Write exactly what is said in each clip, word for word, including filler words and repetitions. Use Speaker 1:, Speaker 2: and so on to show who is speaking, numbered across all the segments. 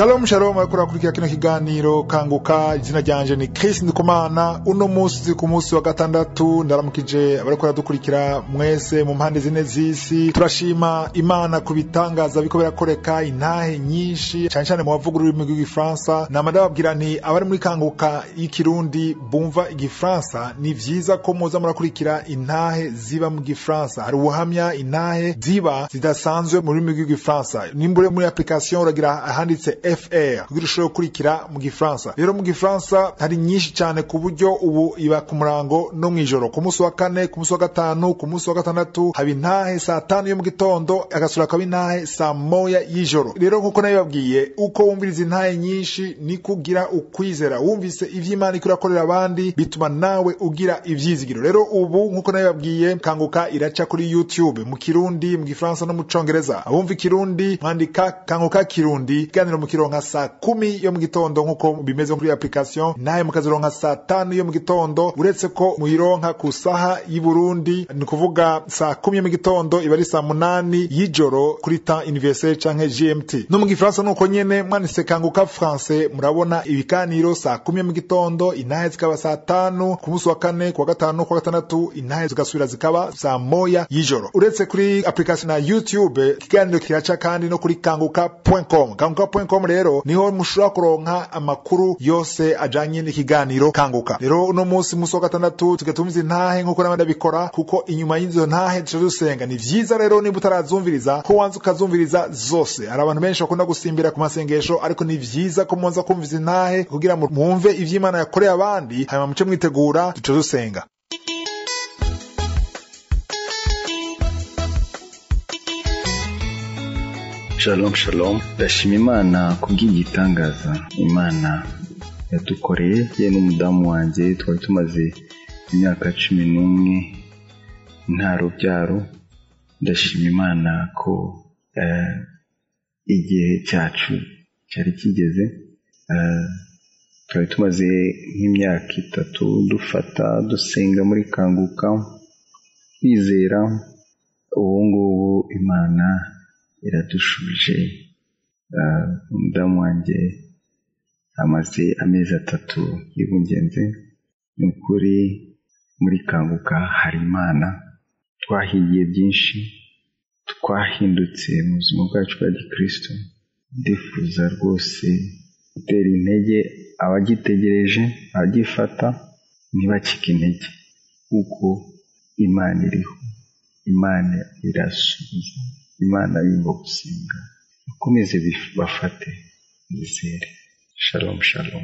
Speaker 1: Shalom shalom akora kurikira kino kiganiro kanguka. Izina ryanje ni Chris Ndikumana. Uno musi ku musi wa gatandatu ndaramukije abariko dukurikira mwese mu mpande zine z'isi. Turashima Imana kubitangaza biko birakoreka, intahe nyinshi cyane cyane mu bavuga ururimi rw'igifaransa. Namadababwira nti abari muri kanguka y'ikirundi bumva igifaransa ni vyiza ko muza murakurikira intahe ziba mu gifaransa. Hari ubuhamya intahe ziba zidasanzwe mu rurimi rw'igifaransa. Nimbure muri application uragira ahanditse F R kugira ushobore kurikira mu gifaransa. Rero mu gifaransa hari nyinshi cyane ku buryo ubu iba ku murango no mwijoro, ku munsi wa kane, ku munsi wa gatanu, ku munsi wa gatandatu haba intahe saa tanu yo mu gitondo, agasura akaba intahe saa moya y'ijoro. Rero nkuko nabibabwiye, uko wumviriza intahe nyinshi ni kugira ukwizera. Wumvise ivy'Imana iko irakorera abandi bituma nawe ugira ivyizigiro. Rero ubu nkuko nabibabwiye, kanguka iraca kuri YouTube mu Kirundi, mu Gifaransa no mu Congereza. Abumva Kirundi mwandika kanguka Kirundi, ganiro mu kironka saa kumi yo mu gitondo nkuko bimeze kuri application, naye mukazironka saa tanu yo mu gitondo. Uretse ko muyironka ku saha y'i Burundi, ni kuvuga saa kumi yo mu gitondo iba ari saa munani y'ijoro kuri temps universel canke G M T. No mu Gifaransa nuko nyene mwanditse kanguka français, murabona ibiganiro saa kumi yo mu gitondo, intahe zikaba saa tanu ku munsi wa kane, ku wa gatanu, ku wa gatandatu intahe zigasubira zikaba saa moya y'ijoro. Uretse kuri application na YouTube, ikiganiro kiraca kandi no kuri kanguka point com. kanguka point com rero niho mushobora kuronka amakuru yose ajanye n'ikiganiro kanguka. Rero uno munsi musi wa gatandatu tugetumiza intahe nkuko nabandi bikora, kuko inyuma y'izo ntahe duca dusenga. Ni vyiza rero niba utarazumviriza ko wanza ukazumviriza zose. Hari abantu benshi bakunda gusimbira ku masengesho, ariko ni vyiza ko muanza kumviza intahe kugira mwumve ivy'Imana yakoreye abandi, hanyuma muce mwitegura duca dusenga.
Speaker 2: Shalom shalom. Ndashima Imana kubw'igitangaza Imana yadukoreye. Ye n'umudamu wanje twari tumaze imyaka cumi n'umwe nta rubyaro. Ndashima Imana ko uh, igihe cyacu cyari kigeze. Uh, twari tumaze nk'imyaka itatu dufata dusenga muri kanguka, kwizera. Ubu ngubu Imana iradushubije. Umudamu wanjye amaze amezi atatu y'ubungenze. Ni ukuri muri kanguka hari Imana. Twahigiye byinshi, twahindutse mu buzima bwacu bwa Gikristo. Ndifuza rwose gutera intege abagitegereje, abagifata ntibacike intege, kuko Imana iriho, Imana irasubiza, Imana yumva gusenga. Mukomeze bafate bizere. Shalom shalom.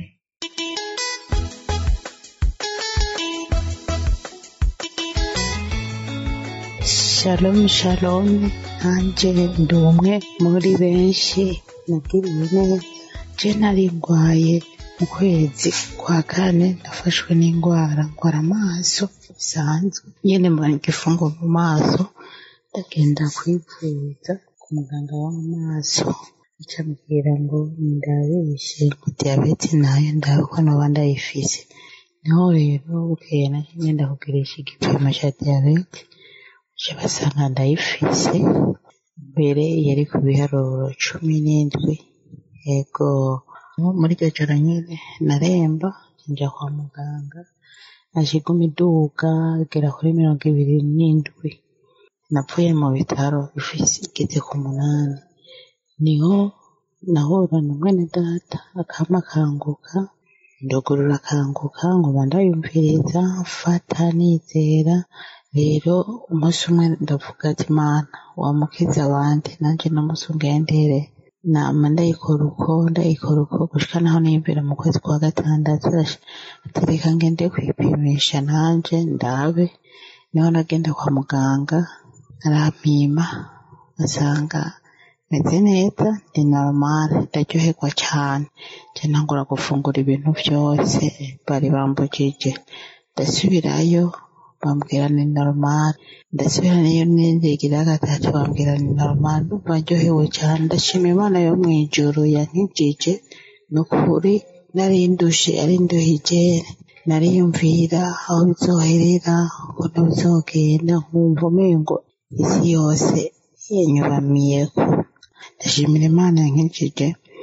Speaker 3: Shalom shalom. Anje ndi umwe muri benshi nagiriwe neza. Je nari ndwaye mu kwezi kwa kane, ndafashwe n'indwara ngwara amaso bisanzwe, nyene mbona igifungo mu maso. Ndagenda kwivuza ku muganga w'amaso, icambwira ngo ndabishe ngo diabete nayo ndaruko noba ndayifise. Niho rero bukeye nanje ngenda kugirisha igipimo ca diabete, je basanga ndayifise. Mbere yari ku biharuro cumi n'indwi. Ego muri iryo joro nyene naremba, nja kwa muganga, nashiguma iduga igera kuri mirongo ibiri n'indwi. Napfuye mu bitaro ifise igeze ku munani. Niho nahura na mwene data akama kanguka, ndogorora kanguka ngo bandayumviriza mfata nizera. Rero umunsi umwe ndavuga ati Imana wamukiza abandi, nanje n'umunsi ungendere. Nama ndayikora uko ndayikora uko gushika naho niyumvira mu kwezi kwa gatandatu atereka ngende kwipimisha nanje ndabe. Niho nagenda kwa muganga arampima, asanga meze neza, ndi normal, ndaryoherwa cyane. Je ntangura gufungura ibintu byose bari bambujije. Ndasubirayo bambwira ni normal, ndasubira niyo nindigira gatatu bambwira ni normal. Baryohewe cyane. Ndashima Imana yo mwijuru yankijije. Nukuri nari ndushe ari nduhije, nariyumvira aho bizoherera, ukuntu bizogenda, nkumva umengo isi yose yenyubamiyeko. Ndashimira Imana yankijije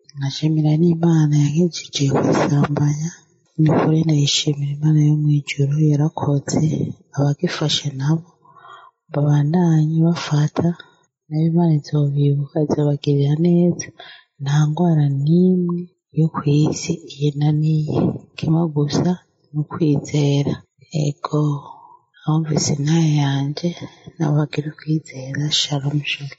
Speaker 3: nkashimira n'Imana yankijije kwisambanya. Ni ukuri ndayishimira Imana yo mu ijuru yarakoze, abagifashe nabo babandanye bafata, nayo Imana izobibuka izobagirira neza. Nta ndwara n'imwe yo ku isi iyinaniye, kimwe gusa ni ukwizera. Ego abumvise intahe yanje nabo bagira ukwizera. Shalom shalom.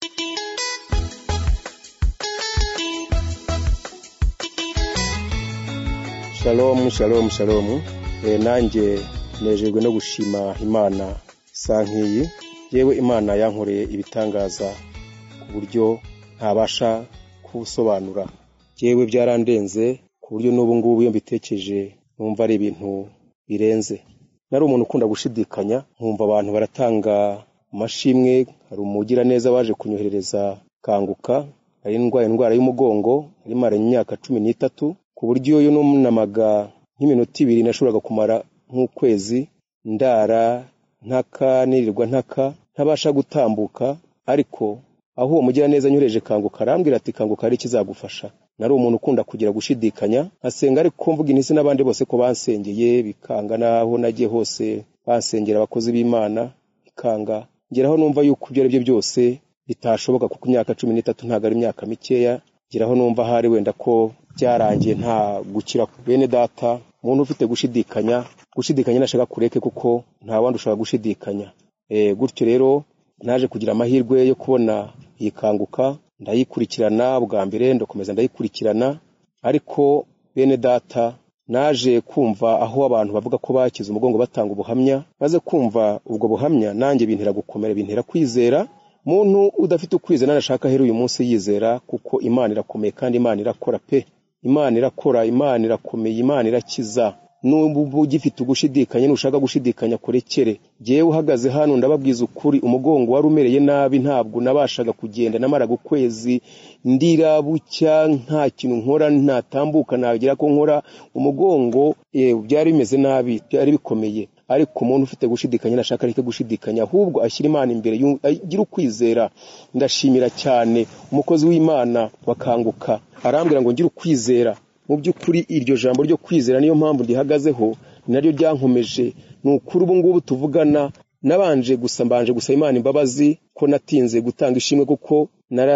Speaker 4: Shalom shalom shalom. E, nanjye nejejwe no gushima Imana sankiyi. Yewe Imana yankoreye ibitangaza ku buryo ntabasha kubusobanura. Yewe byarandenze ku buryo n'ubu ngubu iyo mbitekereje numva ari ibintu birenze. Nari umuntu ukunda gushidikanya, nkumva abantu baratanga amashimwe, hari umugira neza waje kunyoherereza kanguka, ari ndwaye indwara y'umugongo, ari mara imyaka cumi n'itatu, ku buryo yo numnamaga nk'iminota ibiri nashoboraga kumara nk'ukwezi ndara ntaka nirirwa ntaka ntabasha gutambuka. Ariko aho uwo mugira neza nyohereje kanguka arambwira ati kanguka ari kizagufasha. Nari umuntu ukunda kugira gushidikanya, asenga ariko mvuga inisi n'abandi bose ko bansengeye bikanga, naho nagiye hose bansengera abakozi b'Imana bikanga, ngeraho numva yuko ibyo aribyo byose bitashoboka kuko imyaka cumi n'itatu ntago ari imyaka mikeya. Ngeraho numva hari wenda ko byarangiye nta gukira. Bene data, umuntu ufite gushidikanya gushidikanya nashaka kureke kuko nta wandi ushaka gushidikanya. Eh gutyo rero naje kugira amahirwe yo kubona iyi kanguka, ndayikurikirana bwa mbere ndakomeza ndayikurikirana. Ariko bene data, naje kumva aho abantu bavuga ko bakize umugongo batanga ubuhamya, maze kumva ubwo buhamya nanjye bintera gukomera, bintera kwizera. Muntu udafite ukwizera narashaka hero uyu munsi yizera, kuko Imana irakomeye kandi Imana irakora pe. Imana irakora, Imana irakomeye, Imana irakiza. N'ubu ugifite ugushidikanya nushaka gushidikanya kurekere. Jewe uhagaze hano ndababwiza ukuri, umugongo wari umereye nabi, ntabwo nabashaga kugenda, namara gukwezi ndira bucya, nta kintu nkora, ntatambuka, nagira ko nkora. Umugongo eh byari bimeze nabi, byari bikomeye. Ariko umuntu ufite gushidikanya nashaka areke gushidikanya, ahubwo ashyira Imana imbere, agira ukwizera. Ndashimira cyane umukozi w'Imana wakanguka arambwira ngo ngira ukwizera. Mu by'ukuri iryo jambo ryo kwizera niyo mpamvu ndihagazeho, naryo ryankomeje. N'ukuri ubu ngubu tuvugana nabanje gusa mbanje gusa Imana imbabazi ko natinze gutanga ishimwe kuko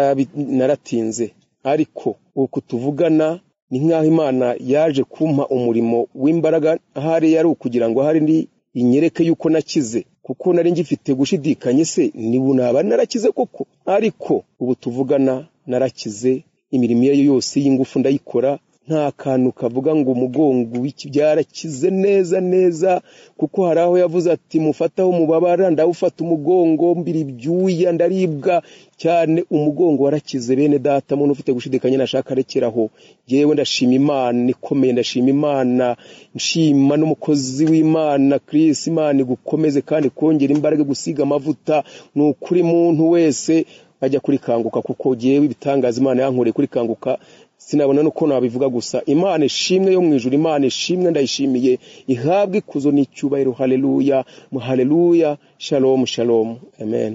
Speaker 4: naratinze. Ariko uko tuvugana ni nkaho Imana yaje kumpa umurimo w'imbaraga, ahari yari ukugira ngo ahari ndi inyereke yuko nakize, kuko nari ngifite gushidikanye se nibunaba narakize koko. Ariko ubu tuvugana narakize, imirimo yayo yose y'ingufu ndayikora, nta kantu kavuga ngo umugongo w'iki byarakize neza neza. Kuko hari aho yavuze ati mufataho mubabara, ndawufata umugongo mbiri byuya ndaribwa cyane. Umugongo warakize bene data, muntu ufite gushidikanya nashaka rekeraho. Yewe ndashima Imana ikomeye, ndashima Imana, nshima n'umukozi w'Imana Chris. Imana gukomeze kandi kongera imbaraga, gusiga amavuta. N'ukuri muntu wese ajya kuri kanguka, kuko yewe ibitangaza Imana yankoreye kuri kanguka sinabona nuko nabivuga gusa. Imana ishimwe yo mwijuru, Imana ishimwe, ndayishimiye, ihabwe ikuzo n'icyubahiro. Haleluya, haleluya. Shalom shalom, amen.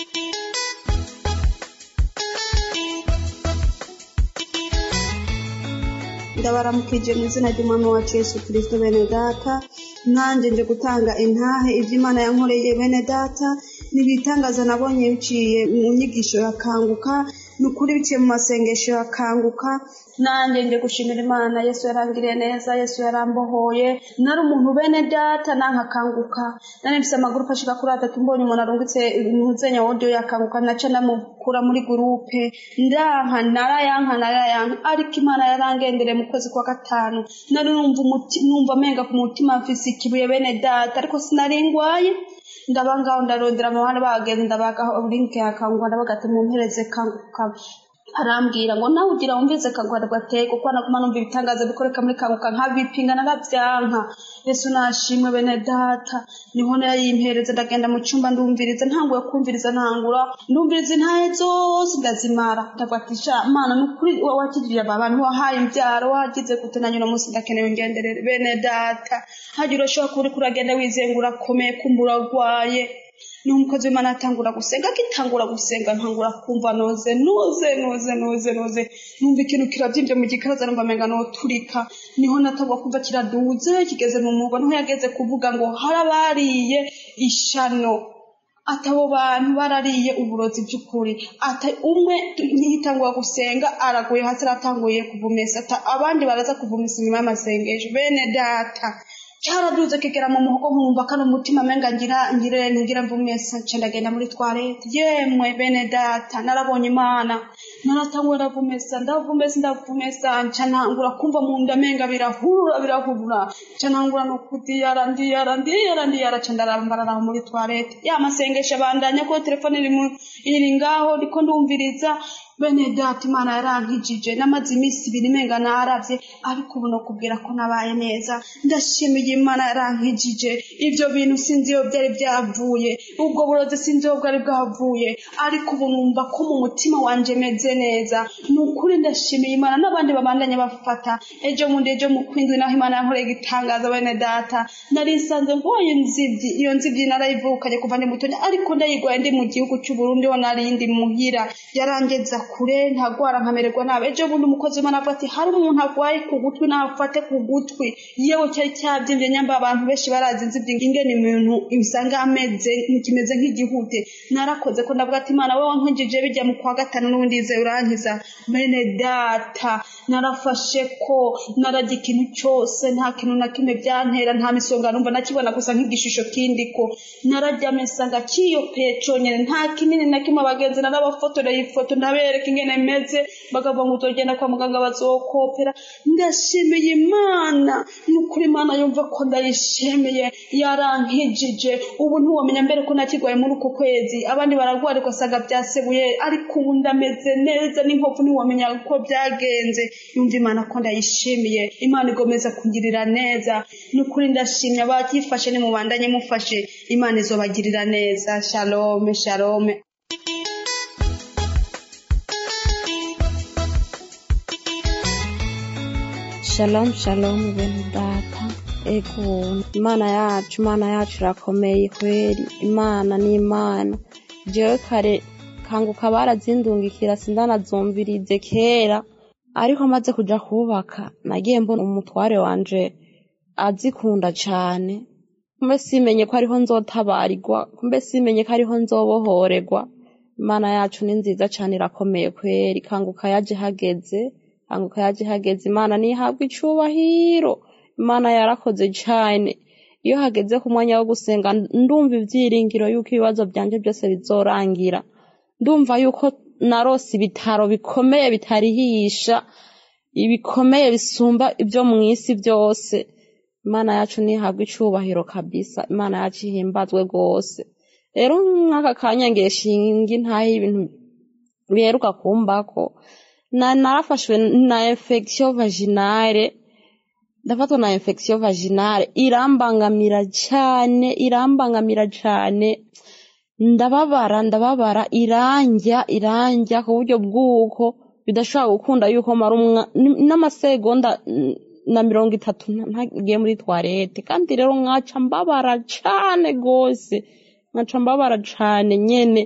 Speaker 5: Ndabaramukije mu izina ry'Umwami wacu Yesu Kristo. Bene data, nanjye nje gutanga intahe iby'Imana yankoreye. Bene data, nibitangaza nabonye biciye mu nyigisho ya kanguka, nukuri biciye mu masengesho ya kanguka. Nanjye nje gushimira Imana. Yesu yarangiriye neza, Yesu yarambohoye. Nari umuntu bene data nanka kanguka, nari mfise amaguru ashika kuri atatu, mbonye umuntu arungitse ntuzenya audio ya kanguka, naca ndamukura muri groupe, ndanka narayanka narayanka. Ariko Imana yarangendere mu kwezi kwa gatanu, nari numva umutima, numva menga ku mutima mfise ikibuye bene data, ariko sinaringwaye. Ndabangaho ndarondera amahane bagenda bagaho link ya kanguka, ndabagate mu mpereze kanguka. Arambwira ngo nawe ugira umvise kagwada gateko, kwa nakuma numva ibitangaza bikoreka muri kanguka nkabipinga naravyanka. Yesu nashimwe bene data. Niho yayimpereze, ndagenda mu cyumba ndumviriza, ntanguye kumviriza, ntangura ndumviriza intahe zose ndazimara. Ndagwatisha Imana n'ukuri wakigirira abantu, wahaye imbyaro, wagize gute, nanyo no munsi ndakenewe ngenderere bene data. Hagira ushaka kuri kuragenda wizengura komeye kumbura rwaye. n'umukozi w'Imana atangura gusenga akitangura gusenga ntangura kumva noze noze noze noze noze numva ikintu kiravyimbye mu gikaraza numva menga no turika niho natagwa kumva kiraduze kigeze mu mugo niho yageze kuvuga ngo harabariye ishano atabo bantu barariye uburozi by'ukuri ata umwe ntitangwa gusenga araguye hasi aratanguye kuvumesa ata abandi baraza kuvumesa inyuma y'amasengesho bene data cyaraduze kigera mu muhogo nkumva kana umutima menga ngira ngire ngira mvumesa cyandagenda muri toilette yemwe bene data narabonye Imana naratangwe ndavumesa ndavumesa ndavumesa ncanangura kumva mu nda menga birahurura birahurura ncanangura no kudiyara ndiyara ndiyara ndiyara candarambara muri toilette ya masengesho bandanya ko telefone iri iri ngaho ndiko ndumviriza bene data Imana yarankijije namaze iminsi ibiri menga naravye ariko ubu no kubwira ko nabaye neza ndashimiye Imana yarankijije ivyo bintu sinzi yo byari byavuye ubwo burozi sinzi yo bwari bwavuye ariko ubu numva ko mu mutima wanje meze neza nukuri ndashimiye Imana n'abandi babandanya bafata ejo mundi ejo mu kwindwi naho Imana yankoreye gitangaza bene data nari nsanze ngoye nzivyi iyo nzivyi narayivukanye kuva ndi mutonya ariko ndayigwaye ndi mu gihugu cy'u Burundi ho narindi muhira yarangeza kure ntagwara nkamererwa nabe ejo bundi umukozi w'Imana avuga ati hari umuntu agwaye ku gutwi nafate ku gutwi yewe cyari cyabyimbye nyamba abantu benshi barazi nzivyi ingene umuntu ibisanga ameze nikimeze nk'igihute narakoze ko ndavuga ati Imana wewe nkijije bijya mu kwa gatanu n'ubundi ize urankiza bene data narafashe ko narajya ikintu cyose nta kintu na kimwe byantera nta misonga numva nakibona gusa nk'igishusho kindiko narajya mesanga kiyo peconyene nta kinini na kimwe abagenzi narabafotoreye ifoto ndabereka ingene meze bagava ngo uzogenda kwa muganga bazokopera ndashimiye Imana n'ukuri Imana yumva ko ndayishimiye yarankijije ubu ntiwamenya mbere ko nakigwaye muri uko kwezi abandi baragwara ugasanga byasebuye ariko ubu ndameze neza n'inkovu ntiwamenya ko byagenze yumva Imana ko ndayishimiye Imana igomeza kungirira neza n'ukuri ndashimye abakifashe ni mubandanye mufashe Imana izobagirira neza shalom shalom.
Speaker 6: Shalom shalom bene data ego Imana yacu Imana yacu irakomeye kweri Imana ni Imana jewe kare kanguka barazindungikira sindanazumvirize kera ariko maze kuja kubaka nagiye mbona umutware wanje azikunda cane kumbe simenye ko ariho nzotabarirwa kumbe simenye ko ariho nzobohorerwa Imana yacu ni nziza cane irakomeye kweri kanguka yaje hageze kanguka yaje hageze Imana nihabwa icubahiro Imana yarakoze cyane iyo hageze ku mwanya wo gusenga ndumva ivyiringiro yuko ibibazo byanje byose bizorangira ndumva yuko narose ibitaro bikomeye bitarihisha ibikomeye bisumba ibyo mu isi byose Imana yacu nihabwa icubahiro kabisa Imana yacu ihimbazwe gose rero mwaka kanya ngeshinga ntahe ibintu biheruka kumbako na narafashwe na infection vaginale ndafatwa na infection vaginale irambangamira cyane irambangamira cyane ndababara ndababara iranja iranja ku buryo bwuko bidashobora gukunda yuko marumwa n'amasegonda na mirongo itatu ntagiye muri toilette kandi rero nkaca mbabara cyane gose nkaca mbabara cyane nyene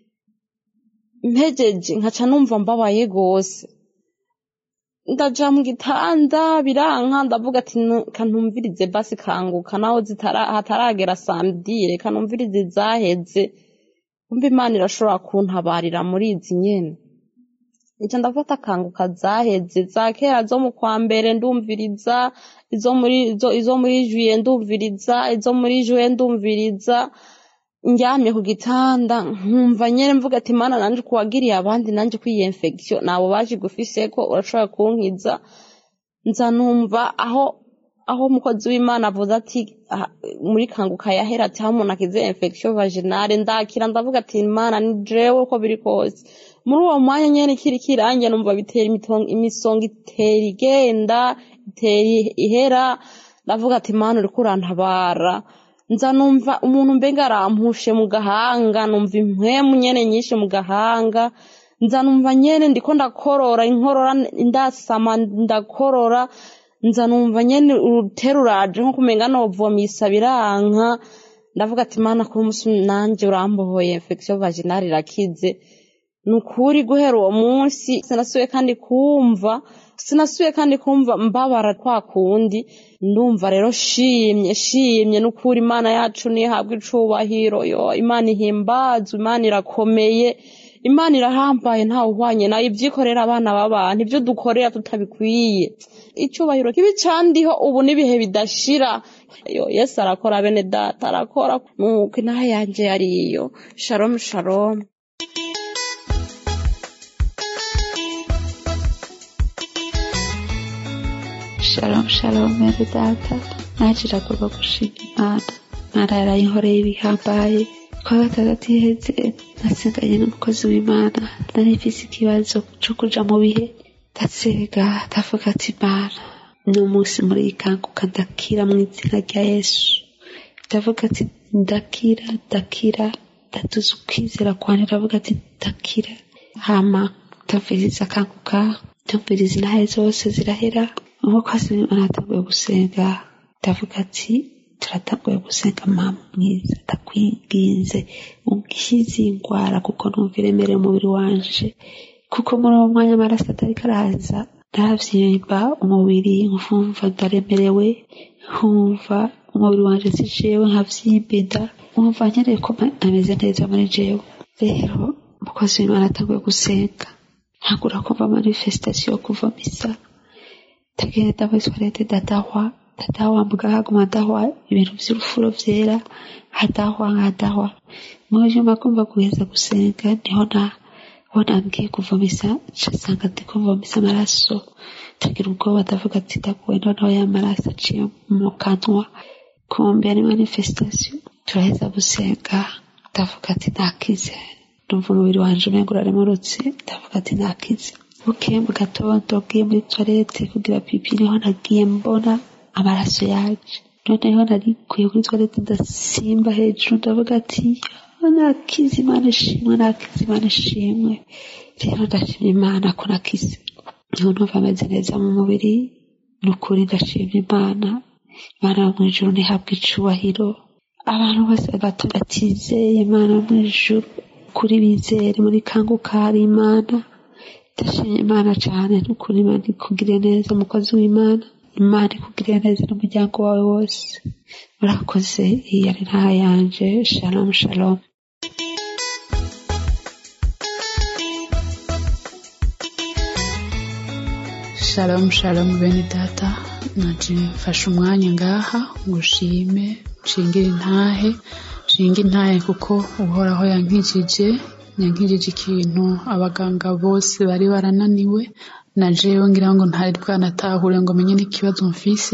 Speaker 6: mpejeje nkaca numva mbabaye gose ndaja mu gitanda biranka ndavuga ati kantumvirize basi kanguka naho zitara hataragera samdire kanumvirize zaheze umva Imana irashobora kuntabarira muri izi nyene icyo ndafata kanguka zaheze zakera zo mu kwa mbere ndumviriza izo muri izo, izo muri juillet ndumviriza izo muri juillet ndumviriza njyamye ku gitanda nkumva nyene mvuga ati Imana nanje kuwagiriye abandi nanje kwiye infection nabo baje gufise ko urashobora kunkiza nza numva aho aho umukozi w'Imana avuze ati muri kanguka yahera ati aho umuntu akize infection vaginale ndakira ndavuga ati Imana ni jewe uko biri kose muri uwo mwanya nyene kiri kirange numva bitera imisonga itera igenda itera ihera ndavuga ati Imana uri kurantabara nza numva umuntu mbenga arampushe mu gahanga numva impwemu nyene nyinshi mu gahanga nza numva nyene ndiko ndakorora inkorora ndasama ndakorora nza numva nyene uruteruraje nko kumenga no vomisa biranka ndavuga ati Mana kuri umunsi nanje urambohoye infection vaginale irakize nukuri guhera uwo munsi sinasuye kandi kumva sinasuye kandi kumva mbabara kwa kundi ndumva rero shimye shimye nukuri Imana yacu nihabwa icubahiro yo Imana ihimbazwe Imana irakomeye Imana irahambaye nta uhwanye nayo ivyikorera abana b'abantu ivyo dukorera tutabikwiye icubahiro kibi candiho ubu nibihe bidashira yo Yesu arakora bene data arakora nuko nahe yanje yariyo shalom shalom
Speaker 3: Shalom shalom bene data najira kuba gushima Imana Imana yarayinkoreye ibihambaye kwa gatandatu iheze nasenganye n'umukozi w'Imana nari mfise ikibazo co kuja mu bihe ndasenga ndavuga ati Imana n'umunsi muri ikanguka ndakira mu izina rya Yesu ndavuga ati ndakira ndakira ndatuza ukwizera kwanje ndavuga ati ndakira hama ndumviriza akanguka ndumviriza intahe zose zirahera umukozi w'Imana atanguye gusenga ndavuga ati turatanguye gusenga mama mwiza ndakwinginze unkize ingwara kuko numva iremereye umubiri wanje kuko muri uwo mwanya amaraso atariko araza naravyimba umubiri nkumva ndaremerewe nkumva umubiri wanje si jewe nkavyimbida nkumva nkeneye ko ameze neza muri jewe rero umukozi w'Imana atanguye gusenga ntagura kumva manifestation kuva misa tagenda muri toilette dadahwa dadahwa mbuga haguma dahwa ibintu vy'urufuro vyera hadahwa nkadahwa mujuma kumva guheza gusenga niho na bona ngiye kuvomisa nsanga ndi kuvomisa amaraso tagira ubwoba ndavuga ati ndakuwe noneho y'amaraso aciye mu kanwa kumbe ni manifestation turaheza gusenga ndavuga ati nakize ndumva umubiri wanje umengo uraremurutse ndavuga ati nakize bukeye mu gatondo bwiye muri toilette kugira pipi niho nagiye mbona amaraso yaje noneho narikuye kuri toilette ndasimba hejuru ndavuga ati nakize Imana ishimwe nakize Imana ishimwe rero ndashimye Imana ko nakize niho numva ameze neza mu mubiri nukuri ndashimye Imana Imana mu ijuru nihabwa icubahiro abantu bose batizeye Imana mu ijuru kuri bizere muri kanguka hari Imana ndashimye Imana cyane nukuri Imana ikugire neza umukozi w'Imana Imana ikugire neza n'umuryango wawe wose murakoze iyi ari ntaha yanje shalom shalom
Speaker 7: Shalom shalom bene data naje mfashe umwanya ngaha ngushime nshingire intahe nshinge intahe kuko uhoraho yankijije yankijije ikintu abaganga bose bari barananiwe najewe ngira ngo ntari bwanatahure ngo menye n'ikibazo mfise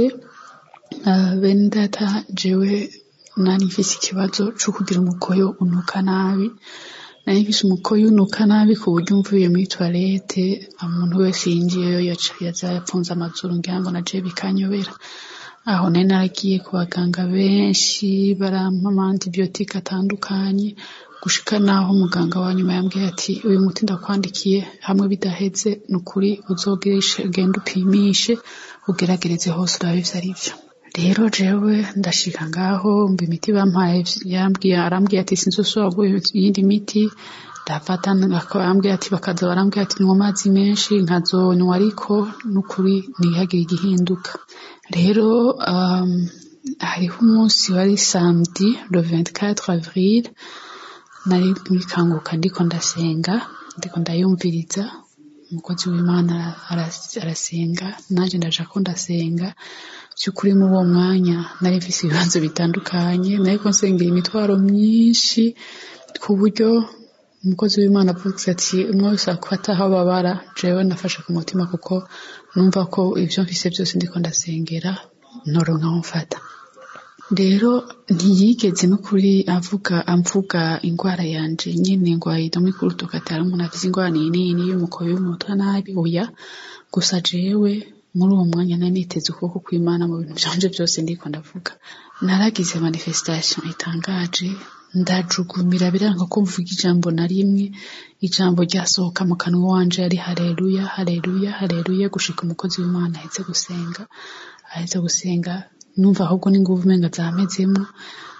Speaker 7: uh, bene data jewe nari mfise ikibazo cyo kugira umukoyo unuka nabi nari mfise umukoyo unuka nabi ku buryo mvuye muri toilette umuntu wese yinjiyeyo yaza yapfunze amazuru ngira ngo naje bikanyobera aho nari naragiye ku baganga benshi barampa antibiotique atandukanye gushika naho muganga wa nyuma yambwiye ati uyu muti ndakwandikiye hamwe bidaheze nukuri uzogirishe genda upimishe ugeragereze hose urabe ivyo arivyo rero jewe ndashika ngaho mbi imiti bampaye yambwiye arambwiye ati sinzosubira guha iyindi miti ndafata akambwiye ati bakaza barambwiye ati nywa amazi menshi nkazonywa ariko nukuri ntihagire igihinduka rero um, hariho umunsi wari samedi le vingt-quatre avril nari muri kanguka ndiko ndasenga ndiko ndayumviriza umukozi w'Imana arasenga naje ndaje ko ndasenga cyukuri mu uwo mwanya nari mfise ibibanzo bitandukanye nari ko nsengera imitwaro myinshi ku buryo umukozi w'Imana avuze ati mwese akwata aho babara jewe nafashe ku mutima kuko numva ko ivyo mfise byose ndiko ndasengera noronka mfata rero ntiyigeze no kuri avuga amvuga ingwara yanje nyene ngwaye domwe kurutokatara umuntu afise ingwara nini y'umukoyo w'umutwe nabi oya gusa jewe muri uwo mwanya nari niteze ukuboko kw'Imana mu bintu byanje byose ndiko ndavuga naragize manifestation itangaje ndajugumira biranka ko mvuga ijambo na rimwe ijambo ryasohoka mu kanwa wanje ari haleluya haleluya haleluya gushika umukozi w'Imana ahetse gusenga ahetse gusenga numva ahubwo n'inguvu menga zamezemo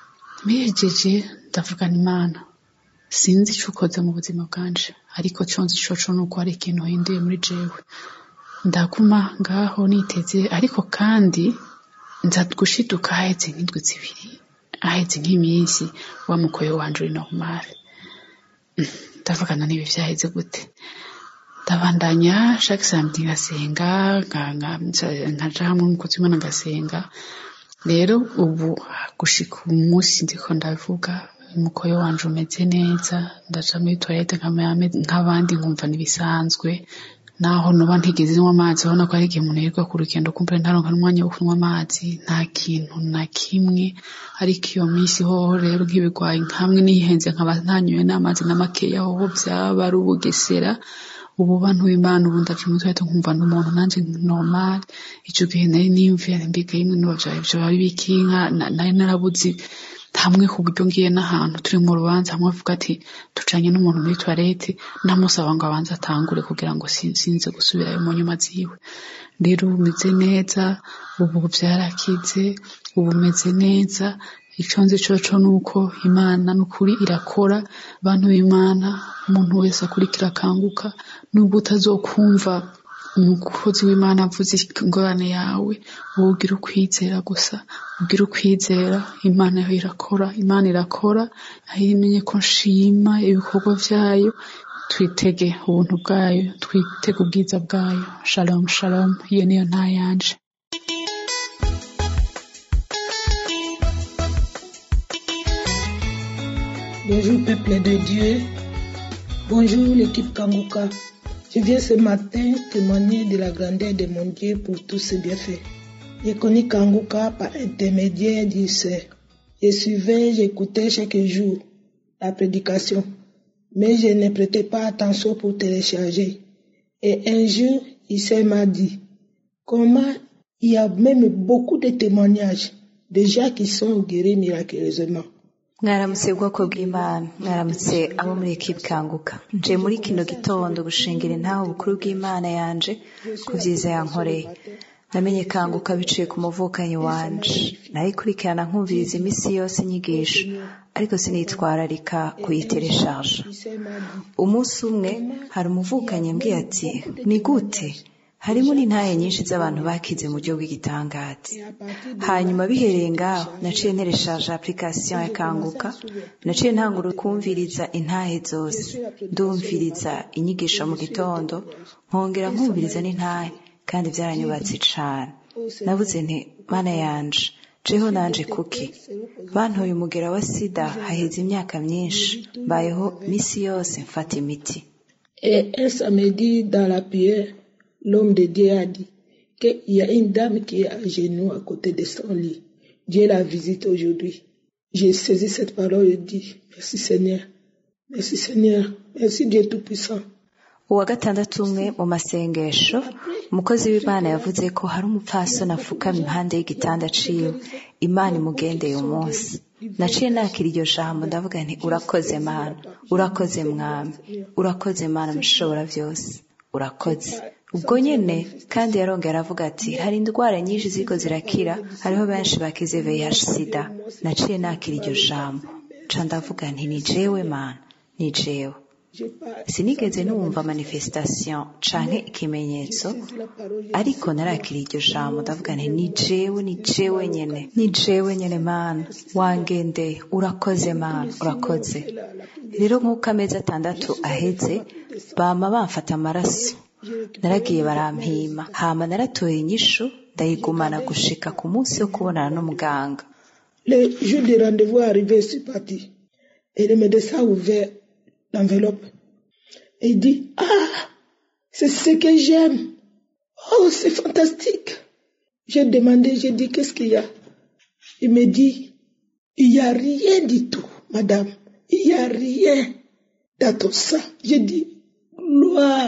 Speaker 7: mbihejeje ndavugana Imana sinzi ico ukoze mu buzima bwanje ariko conzi coco nuko hari ikintu hinduye muri jewe ndaguma ngaho niteze ariko kandi nza gushiduka haheze nk'indwi zibiri haheze nk'iminsi wa mukoyo wanje uri normal ndavugana n'ibi vyaheze gute ndabandanya chaque samedi ngasenga nkaja hamwe n'umukozi w'Imana ngasenga rero ubu gushika umunsi ndiko ndavuga umukoyo wanje umeze neza ndaja muri toilette nk'abandi nkumva nibisanzwe naho noba ntigeze nywa amazi ubona ko ari igihe umuntu yirirwa ku rugendo kumva ntaronka n'umwanya wo kunywa amazi nta kintu na kimwe ariko iyo minsi hoho rero nk'ibigwayi hamwe nihenze nkaba ntanyoye n'amazi n'amakeya hoho vyaba ari ubugesera ubu bantu b'Imana ubu ndaje muri toilette nkumva n'umuntu nanje normal ico gihe nari nimvira mbega yimwe n'ubavyaye vyo bari bikinka nari narabuze hamwe ku buryo ngiye n'ahantu turi mu rubanza hamwe avuga ati tucanye n'umuntu muri toilette ndamusaba ngo abanze atangure kugira ngo sinze gusubirayo mu nyuma ziwe rero umeze neza ubu vyarakize ubu meze neza ico nzi coco nuko Imana n'ukuri irakora abantu b'Imana umuntu wese akurikira akanguka nubwo utazokumva umukozi w'Imana avuze ingorane yawe wogira ukwizera gusa ugira ukwizera Imana yo irakora Imana irakora ahimenye ko nshima ibikorwa vyayo twitege ubuntu bwayo twitege ubwiza bwayo shalom shalom iyo niyo nta yanje.
Speaker 8: Bonjour peuple de Dieu, bonjour l'équipe Kanguka. Je viens ce matin témoigner de la grandeur de mon Dieu pour tous ses bienfaits. J'ai connu Kanguka par intermédiaire du sœur. Je suivais, j'écoutais chaque jour la prédication, mais je ne prêtais pas attention pour télécharger. Et un jour, il m'a dit, comment il y a même beaucoup de témoignages de gens qui sont guéris miraculeusement.
Speaker 9: mwaramutse ubwoko bw'Imana mwaramutse abo muri ekipe Kanguka nje muri kino gitondo gushingira intaho bukuru bw'Imana yanje kuvyiza yankoreye namenye Kanguka biciye ku muvukanyi wanje nayikurikirana nkumviriza imisi yose inyigisho ariko sinitwararika kuyitereshaje umunsi umwe hari umuvukanyi mbwiye ati ni gute harimo n'intaye nyinshi z'abantu bakize mu buryo bw'igitangaza hanyuma bihereye ngaho naciye ntereshaje application ya Kanguka naciye ntangura kumviriza intahe zose ndumviriza inyigisho mu gitondo nkongera nkumviriza n'intahe kandi byaranyubatse cane navuze nti Mana yanje jeho nanje kuki bantoye umugera wa sida haheze imyaka myinshi bayeho misi yose mfata imiti.
Speaker 8: Et un samedi dans la prière, l'homme de Dieu a dit qu'il y a une dame qui est à genoux à côté de son lit. Dieu la visite aujourd'hui. J'ai saisi cette parole et dit, merci Seigneur, merci Seigneur, merci Dieu Tout-Puissant.
Speaker 9: Uwa gatandatu umwe mu masengesho umukozi w'Imana yavuze ko hari umupfasoni afukama impande y'igitanda ciwe Imana imugendeye umunsi naciye nakira iryo jambo ndavuga nti urakoze Mana urakoze mwami urakoze Mana mushobora vyose urakoze ubwo nyene kandi yarongera avuga ati hari indwara nyinshi ziko zirakira hariho benshi bakize V I H sida naciye nakira iryo jambo ca ndavuga nti ni jewe Mana ni jewe sinigeze numva manifestation canke ikimenyetso ariko narakira iryo jambo ndavuga nti ni jewe ni jewe nyene ni jewe nyene Mana wangende urakoze Mana urakoze rero nk'uko amezi atandatu aheze bama bamfata amaraso naragiye barampima hama naratoye inyishu ndayigumana gushika ku munsi wo kubonana n'umuganga.
Speaker 8: Le jour de rendez-vous arrivé, je suis parti et le médecin a ouvert l'enveloppe et il dit ah c'est ce que j'aime, oh c'est fantastique. J'ai demandé, j'ai dit qu'est-ce qu'il y a, il me dit il y a rien du tout madame, il y a rien dans ton sang. J'ai dit gloire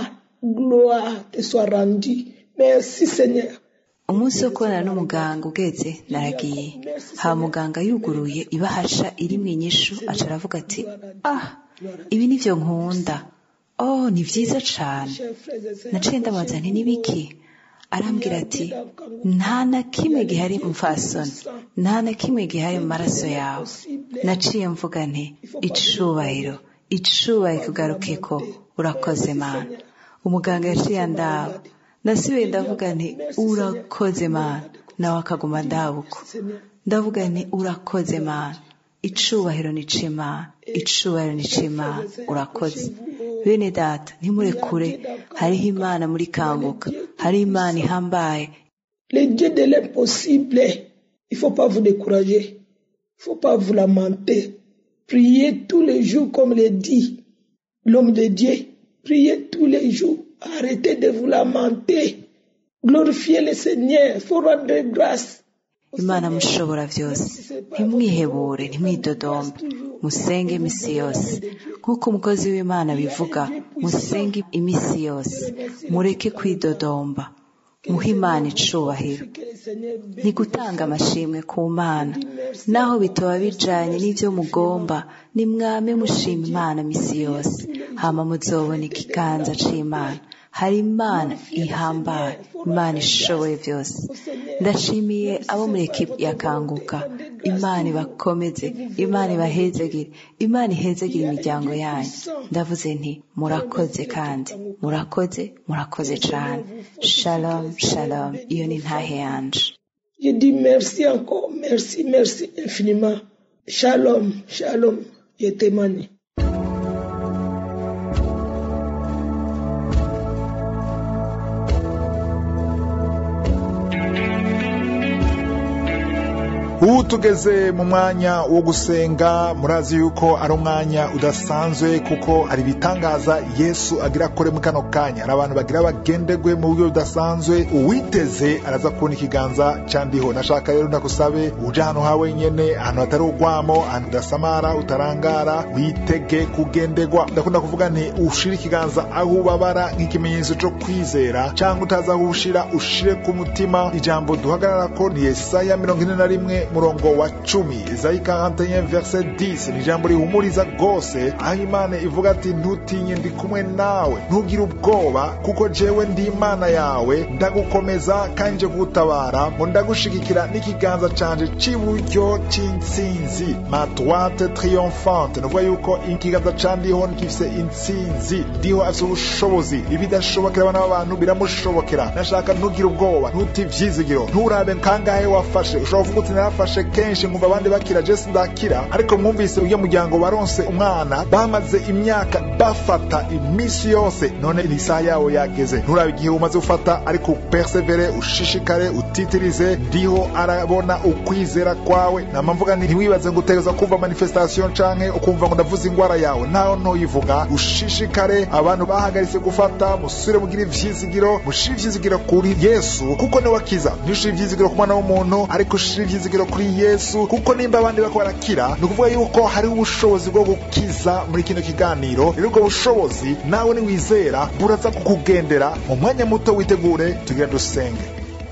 Speaker 8: gloire te soit rendue, merci Seigneur.
Speaker 9: Umunsi wo kubonana n'umuganga ugeze naragiye ha muganga yuguruye ibahasha iri mu inyishu aca aravuga ati ah ibi nivyo nkunda, oh ni vyiza cane. Naciye ndabaza nti nibiki arambwira ati nta na kimwe gihari umfasoni, nta na kimwe gihari mu maraso yawe. Naciye mvuga nti icubahiro icubahiro kugaruke ko urakoze Mana. Umuganga yaciye andaba, nasubiye ndavuga nti urakoze Mana, nawe akaguma ndabuko. Ndavuga nti urakoze Mana, icubahiro ni c'Imana, icubahiro ni c'Imana, urakoze. Bene data ntimurekure, hariho Imana muri Kanguka, hariho Imana ihambaye.
Speaker 8: Le Dieu de l'impossible, il faut pas vous décourager, il faut pas vous lamenter. Priez tous les jours comme le dit l'homme de Dieu. Priez tous les jours. Arrêtez de vous lamenter. Glorifiez le Seigneur. Il faut rendre grâce.
Speaker 9: Imana mushobora vyose, ntimwihebure ntimwidodombe, musenge imisi yose nk'uko umukozi w'Imana bivuga. Musenge imisi yose, mureke kwidodomba, muhe Imana icubahiro. Ni gutanga amashimwe ku Mana, naho bitoba bijanye n'ivyo mugomba. Ni mwame mushima Imana misi yose, hama muzobona ikiganza c'Imana. Hari Imana ihambaye, Imana ishoboye vyose. Ndashimiye abo muri ekipe ya Kanguka, Imana ibakomeze, Imana ibahezegire, Imana ihezegire imiryango yanyu. Ndavuze nti murakoze kandi murakoze murakoze cane. Shalom shalom, iyo ni ntahe yanje.
Speaker 8: Je dis merci encore, merci merci infiniment. Shalom shalom, je témoigne.
Speaker 1: ubu tugeze mu mwanya wo gusenga. Murazi yuko ari umwanya udasanzwe kuko hari ibitangaza Yesu agira akore mu kano kanya. Hari abantu bagira bagendegwe mu buryo budasanzwe, uwiteze araza kubona ikiganza candiho. Nashaka rero ndakusabe uje hano hawe nyene, ahantu hatari ugwamo, ahantu udasamara utarangara, witege kugendegwa. Ndakunda kuvuga nti ushire ikiganza aho ubabara nk'ikimenyetso cyo kwizera, cyangwa utaza gushira ushire ku mutima. Ijambo duhagarara ko ni Yesaya mirongo ine na rimwe murongo wa cumi, Isaïe quarante et un verset dix. Ni jambo rihumuriza gose, aho Imana ivuga ati ntutinye ndi kumwe nawe, ntugire ubwoba kuko jewe ndi Imana yawe, ndagukomeza kanje kugutabara, mu ndagushigikira n'ikiganza canje c'iburyo c'intsinzi, ma droite triomphante. Nuvuga yuko ikiganza candiho gifise intsinzi, ndiho afise ubushobozi, ibidashobokera abana b'abantu biramushobokera. Nashaka ntugire ubwoba, ntutivyizigira, nturabe kangahe wafashe. Ushobora kuvuga uti narafashe kenshi nkumva abandi bakira, je sindakira. Ariko mwumvise uyo muryango baronse umwana, bamaze imyaka bafata imisi yose, none isaha yawo yageze. Nturabe igihe umaze ufata, ariko persevere, ushishikare, utitirize, ndiho arabona ukwizera kwawe. Namamvuga nti ntiwibaze ngo utegeza kumva manifestation canke ukumva ngo ndavuza ingwara yawe, naho ntoyivuga. Ushishikare, abantu bahagaritse gufata, musure mugira ivyizigiro, mushire ivyizigiro kuri Yesu kuko ni wakiza. Ntushire ivyizigiro ku mwana w'umuntu, ariko ushire ivyizigiro kuri Yesu kuko nimba abandi bako barakira, nukuvuga yuko hari ubushobozi bwo gukiza muri kino kiganiro. Rero ubwo bushobozi nawe ni wizera buraza kukugendera. Mu mwanya muto witegure, tugira dusenge.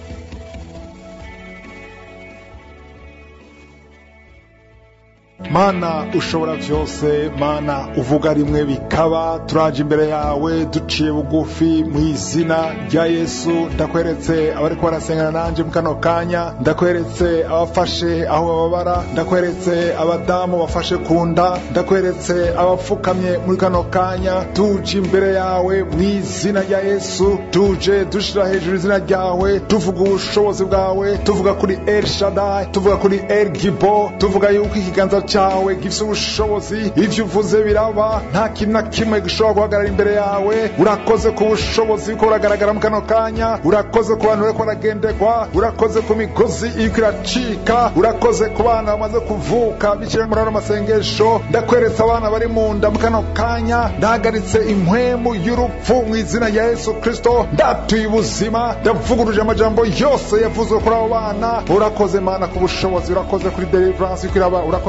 Speaker 1: Mana ushobora vyose, Mana uvuga rimwe bikaba, turaje imbere yawe duciye bugufi mu izina rya Yesu. Ndakweretse abari ko barasengana nanje mu kano kanya, ndakweretse abafashe aho bababara, ndakweretse abadamu bafashe kunda, ndakweretse abapfukamye muri kano kanya. Tuje imbere yawe mu izina rya Yesu, tuje dushira hejuru izina ryawe, tuvuga ubushobozi bwawe, tuvuga kuri El Shaddai, tuvuga kuri El Gibo, tuvuga yuko ikiganza cyawe gifite ubushobozi, ivyo uvuze biraba, nta kintu na kimwe gishobora guhagarara imbere yawe. Urakoze ku bushobozi ko uragaragara mu kano kanya, urakoze ku bantu bariko baragendegwa, urakoze ku migozi iriko iracika, urakoze ku bana bamaze kuvuka biciye muri ano masengesho. Ndakweretse abana bari mu nda mu kano kanya, ndahagaritse impwemu y'urupfu mu izina rya Yesu Kristo, ndatuye ubuzima, ndavuguruje amajambo yose yavuzwe kuri abo bana. Urakoze Mana ku bushobozi, urakoze kuri deliverance ikiraba, urakoze kwa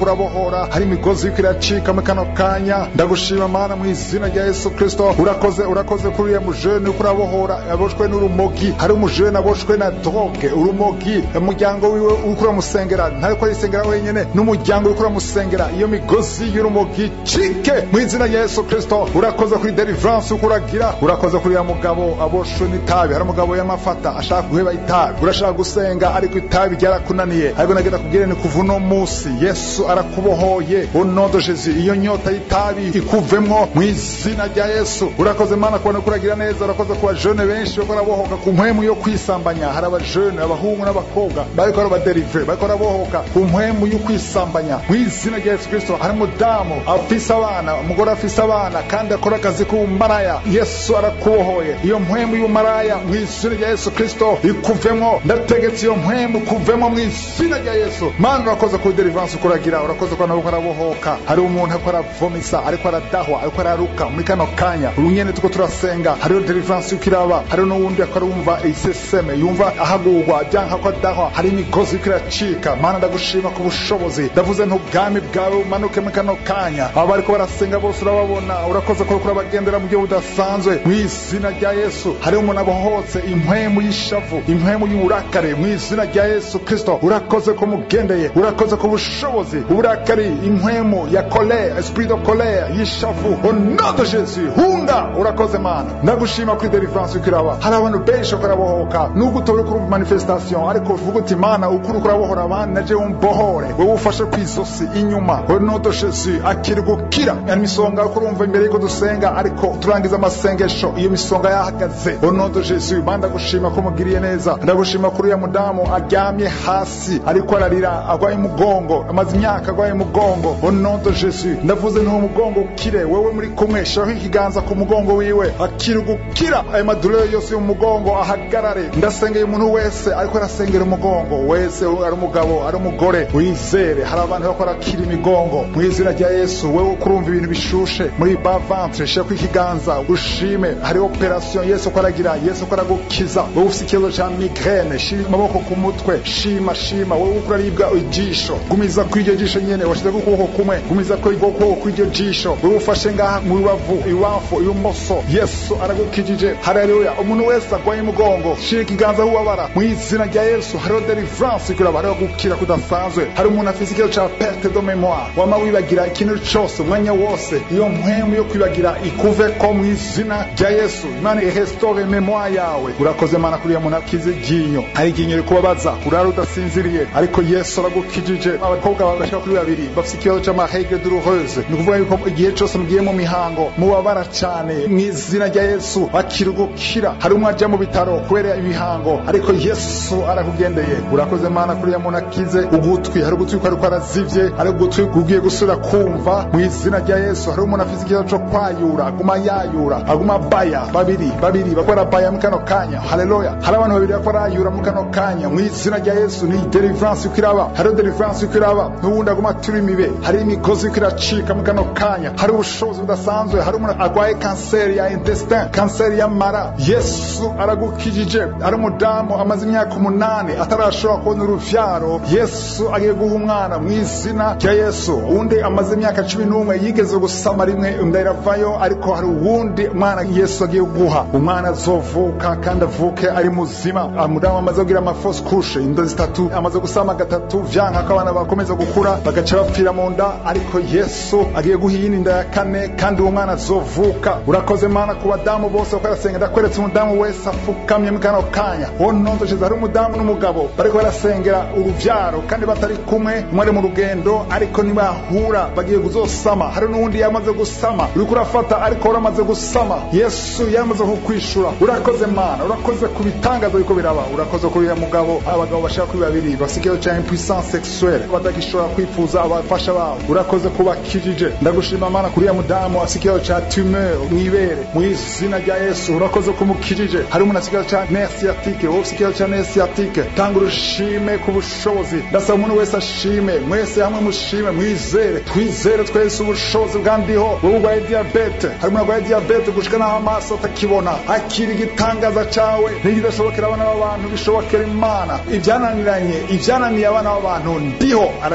Speaker 1: kurabohora hari imigozi yuko iracika mu kano kanya ndagushima mana mu izina rya Yesu Kristo urakoze urakoze kuri ya mujene uko urabohora aboshwe n'urumogi hari umujene aboshwe na drogue urumogi umuryango wiwe uko uramusengera ntariko arisengera wenyene n'umuryango uko uramusengera iyo migozi y'urumogi cike mu izina rya Yesu Kristo urakoze kuri deliverance uko uragira urakoze kuri ya mugabo aboshwe n'itabi hari umugabo y'amafata ashaka guheba itabi urashaka gusenga ariko itabi ryarakunaniye ariko nagenda kubwira ni kuva uno munsi Yesu arakubohoye au nom de Jésus iyo nyota y'itabi ikuvemwo mu izina rya Yesu urakoze mana kubona kuragira neza urakoze kuba jeune benshi bako rabohoka ku mpwemu yo kwisambanya hari aba jeune abahungu n'abakobwa bariko rabadeliver bariko rabohoka ku mpwemu yo kwisambanya mu izina rya Yesu Kristo hari mudamu afise abana umugore afise abana kandi akora akazi k'umaraya Yesu arakubohoye iyo mpwemu y'umaraya mu izina rya Yesu Kristo ikuvemwo ndategetse iyo mpwemu kuvemwo mu izina rya Yesu mana urakoze ku deliverance ukuragira urakoze kwa nabo karabohoka hari umuntu akora vomisa ariko aradahwa ariko araruka muri kano kanya urunyene tuko turasenga hari deliverance ukiraba hari no wundi akora umva iseseme yumva ahagurwa byanka ko adahwa hari imigozi ikiracika mana ndagushima ku bushobozi ndavuze ntubwami bwawe umanuke muri kano kanya aba ariko barasenga bose urababona urakoze ko kurabagendera mu gihe budasanzwe mu izina rya Yesu hari umuntu abohotse impwemu y'ishavu impwemu y'uburakare mu izina rya Yesu Kristo urakoze ko mugendeye urakoze ko bushobozi uburakari impwemu ya colère esprit de colère y'ishavu au nom de Jésus hunga urakoze mana ndagushima kuri deliverance ukiraba hari abantu benshi kurabohoka nuko utore kuri manifestation ariko uvuga uti mana ukuri kurabohora abandi naje umbohore wowe ufashe kwizosi inyuma au nom de Jésus akirugukira imisonga kurumva imbere yuko dusenga ariko turangiza amasengesho iyo misonga yahagaze au nom de Jésus banda gushima ko mugiriye neza ndagushima kuri ya mudamu aryamye hasi ariko ararira agwaye mugongo amazi imyaka agwaye mugongo au nom de Jésus ndavuze nto mugongo ukire wewe muri kumwe shaho ikiganza ku mugongo wiwe akirugukira ayo maduleur yose mu mugongo ahagarare ndasengeye umuntu wese ariko arasengera umugongo wese ari umugabo ari umugore wizere hari abantu bakora kiri imigongo mu izina rya Yesu wewe kurumva ibintu bishushe muri bas ventre shaka ikiganza ushime hari operation Yesu kwaragira Yesu kwaragukiza wowe ufite ikibazo cya migraine shima amaboko ku mutwe shima shima wowe ukuraribwa ijisho gumiza kuri iryo jisho nyene washize ukuboko kumwe gumiza kuri ukuboko kuri iryo jisho wowe ufashe ngaha mu rubavu iwafu ibumoso Yesu aragukijije haleluya umuntu wese agwaye mugongo shira ikiganza huwabara mu izina rya Yesu hari deliverance kuraba hari gukira kudasanzwe hari umuntu afite ikibazo cya perte de mémoire wama wibagira ikintu cyose umwanya wose iyo mpwemu yo kwibagira ikuve ko mu izina rya Yesu Imana irestore mémoire yawe urakoze mana kuri ya muntu akize ginyo hari ginyo rikubabaza urara udasinziriye ariko Yesu aragukijije abakobwa bagashaka kuri babiri bafite ikibazo cya règle douloureuse ni kuvuga yuko igihe cyose mugiye mu mihango mubabara cyane mu izina rya Yesu akirugukira hari umwe ajya mu bitaro kubera imihango ariko Yesu arakugendeye urakoze mana kuri ya muntu akize ugutwi hari ugutwi ko arazivye ari ugutwi kugiye gusura kumva mu izina rya Yesu hari umuntu afite ikibazo cyo kwayura aguma yayura aguma baya babiri babiri bakora baya mu kano kanya haleluya hari abantu babiri bakora yayura mu kano kanya mu izina rya Yesu ni deliverance ukiraba hari deliverance ukiraba n'ubundi aguma turi mibe hari imigozi ukiracika mu kano kanya hari ubushobozi budasanzwe hari umuntu agwaye kanseri ya intestin kanseri ya mara Yesu aragukijije ari umudamu amaze imyaka umunani atarashobora kubona uruvyaro Yesu agiye guha umwana mu izina rya Yesu undi amaze imyaka cumi n'umwe yigeze gusama rimwe ndaravayo ariko hari uwundi mwana Yesu agiye guha umwana azovuka kandi avuke ari muzima umudamu amaze kugira amafausse couche inda zitatu amaze gusama gatatu vyanka ko abana bakomeza gukura bagaca bapfira mu nda ariko Yesu agiye guha iyindi nda ya kane kandi uwo mwana azovuka urakoze mana ku badamu bose bakarasenga ndakweretse umudamu wese afukamye mu kano kanya onondoje hari umudamu n'umugabo bariko barasengera uruvyaro kandi batari kumwe mwari mu rugendo ariko nibahura bagiye kuzosama hari n'undi yamaze gusama uriko urafata ariko uramaze gusama Yesu yamaze kukwishura urakoze mana urakoze kubitangaza biko biraba urakoze kuri ya mugabo abagabo bashaka kuri babiri basigaye cyane impuissance sexuelle badagishobora kwifuza abafasha babo urakoze kubakijije ndagushima mana kuri ya mudamu asigaye cha tumeur mwibere mu izina rya Yesu urakoze kumukijije hari umuntu asigaye cha nerf sciatique wowe asigaye cha nerf sciatique tanga urushime ku bushobozi ndasaba umuntu wese ashime mwese hamwe mushime mwizere twizere twese ubushobozi bwandiho wowe urwaye diabete hari umuntu urwaye diabete gushika naho amaso atakibona akiri igitangaza cawe ntigidashobokera abana b'abantu bishobokera Imana ibyananiranye ibyananiye abana b'abantu ndiho arabishobora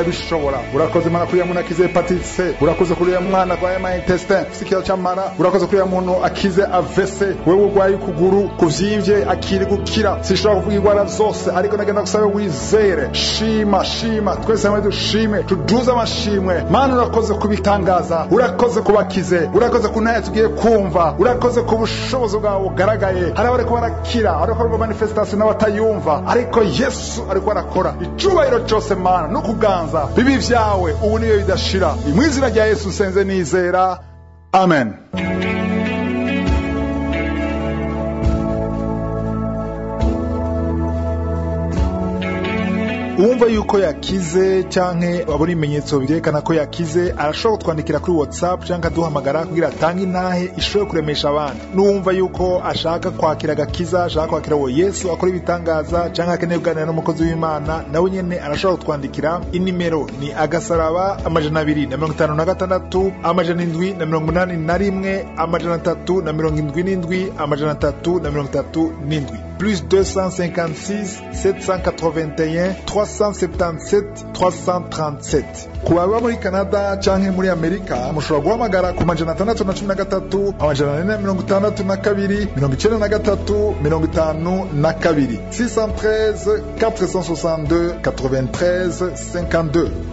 Speaker 1: kwirabura. Urakoze Mana kuri ya muntu akize hepatite C, urakoze kuri ya mwana kwa ma intestin sikiro cy'amara, urakoze kuri ya muntu akize A V C, wewe urwaye ukuguru kuvyimvye akiri gukira. Sishobora kuvuga indwara zose ariko nagenda gusaba wizere. Shima shima twese hamwe dushime, tuduze amashimwe. Mana urakoze kubitangaza, urakoze kubakize, urakoze kunaya tugiye kumva, urakoze ku bushobozi bwawe bugaragaye. Hari abari ko barakira, hari ko manifestation n'abatayumva, ariko Yesu ariko arakora. Icubahiro cyose Mana no kuganza bibi vyawe ubu niyo bidashira. Mu izina rya Yesu senze nizera. Amen. Uwumva yuko yakize canke abona ibimenyetso byerekana ko yakize arashobora kutwandikira kuri WhatsApp canke aduhamagara kugira atange intahe ishobora kuremesha abandi. N'uwumva yuko ashaka kwakira agakiza, ashaka kwakira wo Yesu akora ibitangaza canke akeneye kuganira n'umukozi w'Imana, nawe nyene arashobora kutwandikira. Inimero ni agasaraba amajana abiri na mirongo itanu na gatandatu amajana indwi na mirongo umunani na rimwe amajana atatu na mirongo indwi n'indwi amajana atatu na mirongo itatu n'indwi plus deux cent cinquante-six sept cent quatre-vingt-un trois cent soixante-dix-sept trois cent trente-sept. Ku baba muri Canada canke muri Amerika mushobora guhamagara ku majana atandatu na cumi na gatatu amajana ane na mirongo itandatu na kabiri mirongo icenda na gatatu mirongo itanu na kabiri six cent treize quatre cent soixante-deux quatre-vingt-treize cinquante-deux.